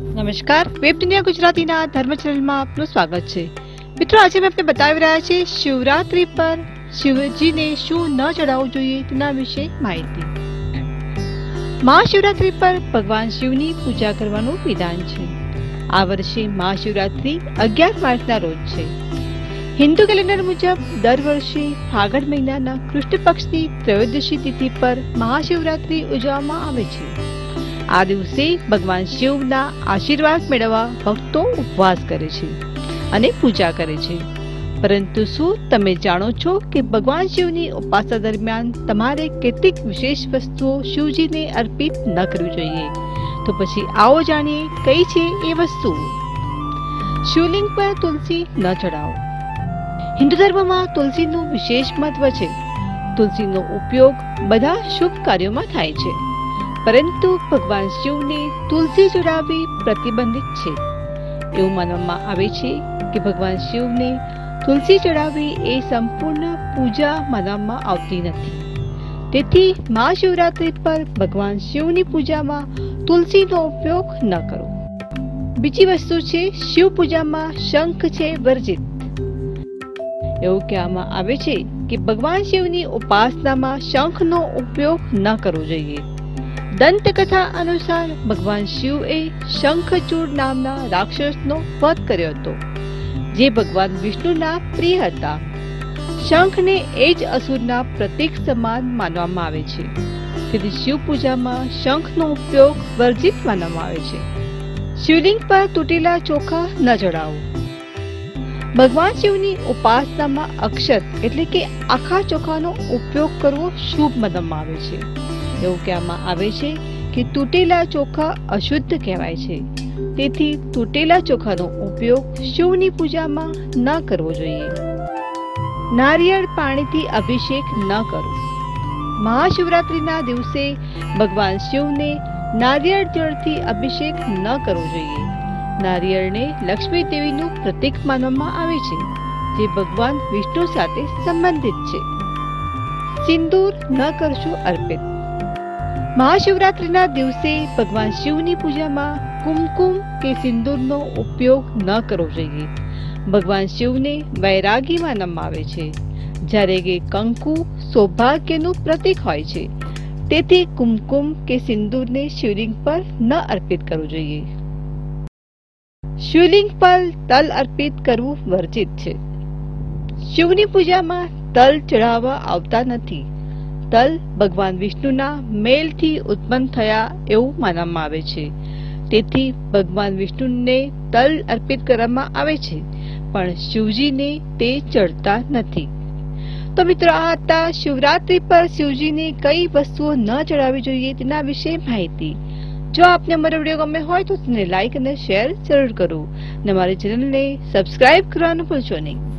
નમસ્કાર, વેબ દુનિયા ગુજરાતીના ધર્મ ચેનલમાં આપનું સ્વાગત છે। મિત્રો, આજે મેં આપને બતાવી રહ્યા છે શિવરાત્રી પર શિવજીને શું ન ચડાવવું જોઈએ તેના વિશે માહિતી। મહાશિવરાત્રી પર ભગવાન શિવની પૂજા કરવાનું વિધાન છે। આ વર્ષે મહાશિવરાત્રી 11 માર્ચના રોજ છે। હિન્દુ કેલેન્ડર મુજબ દર વર્ષે ફાગણ મહિનાના કૃષ્ણ પક્ષની ત્રયોદશી તિથિ પર મહાશિવરાત્રી ઉજવવામાં આવે છે। આ દિવસે ભગવાન શિવના આશીર્વાદ મેળવવા ભક્તો ઉપવાસ કરે છે અને પૂજા કરે છે। પરંતુ શું તમે જાણો છો કે ભગવાન શિવની ઉપાસના દરમિયાન તમારે કેટલીક વિશેષ વસ્તુઓ શિવજીને અર્પિત ન કરવી જોઈએ? તો પછી આવો જાણીએ કઈ છે એ વસ્તુઓ। શિવલિંગ પર તુલસી ન ચડાવો। હિન્દુ ધર્મમાં તુલસીનું વિશેષ મહત્વ છે। તુલસીનો ઉપયોગ બધા શુભ કાર્યોમાં થાય છે, પરંતુ ભગવાન શિવને તુલસી ચડાવવી પ્રતિબંધિત છે। એવું માનવામાં આવે છે કે ભગવાન શિવને તુલસી ચડાવવી એ સંપૂર્ણ પૂજા માનવામાં આવતી નથી। તેથી મહાશિવરાત્રી પર ભગવાન શિવની પૂજામાં તુલસીનો ઉપયોગ ન કરો। બીજી વસ્તુ છે, શિવ પૂજામાં શંખ છે વર્જિત। એવું કહેવામાં આવે છે કે ભગવાન શિવની ઉપાસનામાં શંખનો ઉપયોગ ન કરવો જોઈએ। દંતકથા અનુસાર ભગવાન શિવએ શંખચૂડ નામના રાક્ષસનો વધ કર્યો હતો, જે ભગવાન વિષ્ણુના પ્રિય હતા। શંખને એ જ અસુરના પ્રતીક સમાન માનવામાં આવે છે, તેથી શિવ પૂજામાં શંખનો ઉપયોગ વર્જિત માનવામાં આવે છે। શિવલિંગ પર તૂટેલા ચોખા ન ચડાવો। ભગવાન શિવની ઉપાસનામાં અક્ષત એટલે કે આખા ચોખાનો ઉપયોગ કરવો શુભ માનવામાં આવે છે। એવું કહેવામાં આવે છે કે તૂટેલા ચોખા અશુદ્ધ કહેવાય છે, તેથી તૂટેલા ચોખાનો ઉપયોગ શિવની પૂજામાં ન કરવો જોઈએ। નારિયેળ પાણીથી અભિષેક ન કરો। મહાશિવરાત્રીના દિવસે ભગવાન શિવને નારિયેળ જળથી અભિષેક ન કરવો જોઈએ। નારિયેળને લક્ષ્મી દેવીનું પ્રતીક માનવામાં આવે છે, જે ભગવાન વિષ્ણુ સાથે સંબંધિત છે। સિંદૂર ન કરશો અર્પિત। મહાશિવરાત્રીના દિવસે ભગવાન શિવની પૂજામાં કુમકુમ કે સિંદૂરનો ઉપયોગ ન કરવો જોઈએ। ભગવાન શિવને વૈરાગી માનવામાં આવે છે, જ્યારે કે કંકુ સૌભાગ્યનું પ્રતીક હોય છે, તેથી કુમકુમ કે સિંદૂરને શિવલિંગ પર ન અર્પિત કરવું જોઈએ। શિવલિંગ પર તલ અર્પિત કરવું વર્જિત છે। શિવની પૂજામાં તલ ચઢાવવા આવતા નથી। તલ ભગવાન વિષ્ણુના મેલથી ઉત્પન્ન થયા એવું માનવામાં આવે છે, તેથી ભગવાન વિષ્ણુને તલ અર્પિત કરવામાં આવે છે, પણ શિવજીને તે ચડતા નથી। તો મિત્રો, આ હતા શિવરાત્રી પર શિવજીને કઈ વસ્તુઓ ન ચડાવવી જોઈએ તેના વિશે માહિતી। જો આપને અમારો વિડીયો ગમે હોય તો તેને લાઈક અને શેર જરૂર કરો, અને અમારી ચેનલને સબસ્ક્રાઇબ કરવાનું ભૂલશો નહીં।